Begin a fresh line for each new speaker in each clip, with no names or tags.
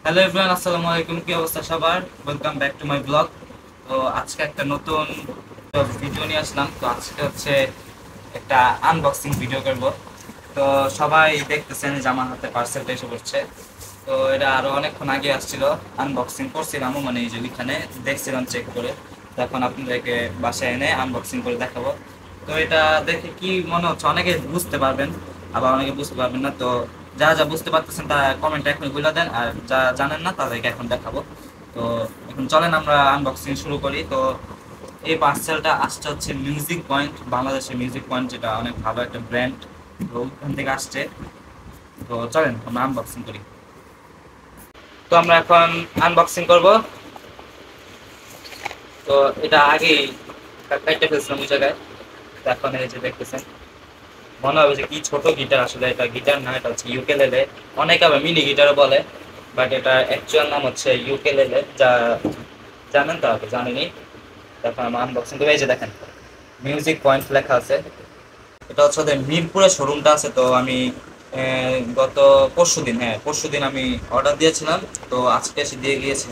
Hello everyone, আসসালামু আলাইকুম। কি অবস্থা সবার? Welcome back to my blog. তো আজকে একটা নতুন ভিডিও নিয়ে আসলাম। তো আজকে হচ্ছে একটা আনবক্সিং ভিডিও করব। তো সবাই দেখতেছেন যে আমার হাতে পার্সেলটা এসে পড়ছে। তো এটা আরো অনেকক্ষণ আগে আসছিল, আনবক্সিং করছিলাম, মানে এই যে এখানে দেখছিলাম চেক করে। তো এখন আপনাদেরকে বাসায় এনে আনবক্সিং করে দেখাবো। তো এটা দেখে কি মনে হচ্ছে, অনেকে বুঝতে পারবেন আবার অনেকে বুঝতে পারবেন না। তো যা যা বুঝতে পারতেছেন তা কমেন্টে এখন বলে দেন, আর যা জানেন না তাদেরকে এখন দেখাবো। তো এখন চলেন আমরা আনবক্সিং শুরু করি। তো এই পার্সেলটা আসছে হচ্ছে মিউজিক পয়েন্ট, বাংলাদেশের মিউজিক পয়েন্ট, যেটা অনেক ভালো একটা ব্র্যান্ড। তো ওখান থেকে আসছে। তো চলেন আমরা আনবক্সিং করি। তো আমরা এখন আনবক্সিং করব। তো এটা আগেই কাটতে ফেলছিলাম ওই জায়গায়। তো এখন এই যে দেখতেছেন, মনে হবে যে কি ছোট গিটার, আসলে এটা গিটার না, এটা হচ্ছে ইউকেলেলে। অনেকে আবার মিনি গিটারও বলে, বাট এটা অ্যাকচুয়াল নাম হচ্ছে ইউকেলেলে। যা জানেন তা তো জানেনি। তারপর আমরা আনবক্সিং করে এই যে দেখেন মিউজিক পয়েন্ট লেখা আছে। এটা হচ্ছে ওদের মিরপুরে শোরুমটা আছে। তো আমি গত পরশুদিন, পরশুদিন আমি অর্ডার দিয়েছিলাম। তো আজকে এসে দিয়ে গিয়েছিল।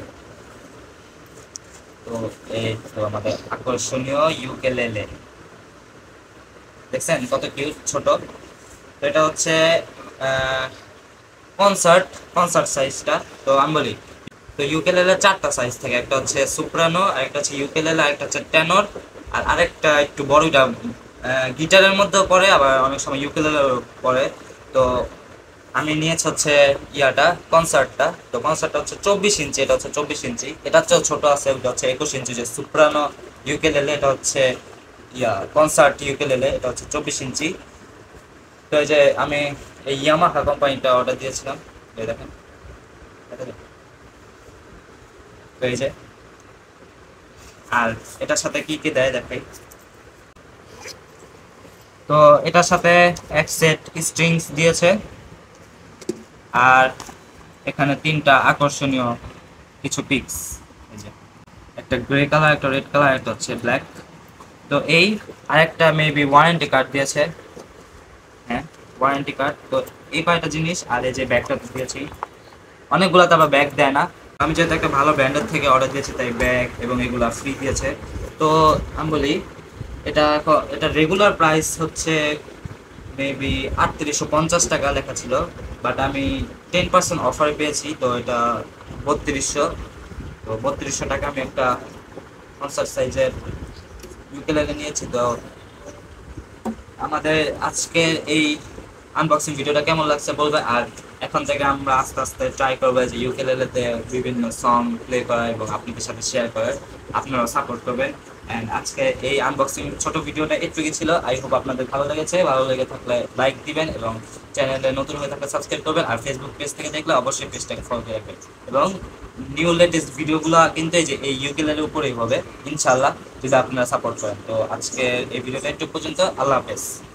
তো এই তো আমাদের আকর্ষণীয় ইউকেলেলে, দেখছেন কত কিউট ছোট। তো এটা হচ্ছে কনসার্ট কনসার্ট সাইজটা। তো আমি বলি, তো ইউকেলেলে চারটা সাইজ থাকে, একটা হচ্ছে সুপ্রানো, আরেকটা হচ্ছে ইউকেলেলে, আরেকটা হচ্ছে টেনর, আর আরেকটা একটু বড়টা গিটারের মধ্যেও পড়ে, আবার অনেক সময় ইউকেলেলেও পড়ে। তো আমি নিয়েছি হচ্ছে ইয়াটা, কনসার্টটা। তো কনসার্টটা হচ্ছে 24 ইঞ্চি, এটা হচ্ছে 24 ইঞ্চি। এটা হচ্ছে ছোট আছে, ওটা হচ্ছে 21 ইঞ্চি। যে সুপ্রানো ইউকেলেলে, এটা হচ্ছে কনসার্ট ইউকেলেলে, এটা হচ্ছে 24 ইঞ্চি। তো এই যে আমি এই ইয়ামাহা কোম্পানিটা অর্ডার দিয়েছিলাম। এই দেখেন, তো এই যে, আর এটার সাথে কি কি দেয় দেখাই। তো এটার সাথে এক সেট স্ট্রিংস দিয়েছে, আর এখানে তিনটা আকর্ষণীয় কিছু পিক্স। এই যে একটা গ্রে কালার, একটা রেড কালার, একটা হচ্ছে ব্ল্যাক। তো এই আরেকটা মেবি ওয়ারেন্টি কার্ড দিয়েছে। হ্যাঁ, ওয়ারেন্টি কার্ড। তো এই কয়টা জিনিস, আর এই যে ব্যাগটা দিয়েছি। অনেকগুলো তো আবার ব্যাগ দেয় না। আমি যেহেতু একটা ভালো ব্র্যান্ডের থেকে অর্ডার দিয়েছি, তাই ব্যাগ এবং এগুলো ফ্রি দিয়েছে। তো আমি বলি, এটা রেগুলার প্রাইস হচ্ছে মেবি 3850 টাকা লেখা ছিল, বাট আমি 10% অফারে পেয়েছি। তো এটা 3200। তো 3200 টাকা আমি একটা কনসার্ট সাইজের ইউকেলেলে নিয়েছি। তো আমাদের আজকের এই আনবক্সিং ভিডিওটা কেমন লাগছে বলবে। আর এখন থেকে আমরা আস্তে আস্তে ট্রাই করবো যে ইউকেলেলেতে বিভিন্ন সং প্লে করা এবং আপনাদের সাথে শেয়ার করার। আপনারাও সাপোর্ট করবেন। অ্যান্ড আজকে এই আনবক্সিং ছোট ভিডিওটা এটুকুই ছিল। আই হোপ আপনাদের ভালো লেগেছে। ভালো লেগে থাকলে লাইক দিবেন এবং চ্যানেলে নতুন হয়ে থাকলে সাবস্ক্রাইব করবেন। আর ফেসবুক পেজ থেকে দেখলে অবশ্যই পেজটাকে ফলো করে রাখবেন। এবং নিউ লেটেস্ট ভিডিওগুলো কিন্তু এই যে এই ইউকেলেলের উপরেই হবে ইনশাল্লাহ, যদি আপনারা সাপোর্ট করেন। তো আজকে এই ভিডিওটা একটু পর্যন্ত। আল্লাহ হাফেজ।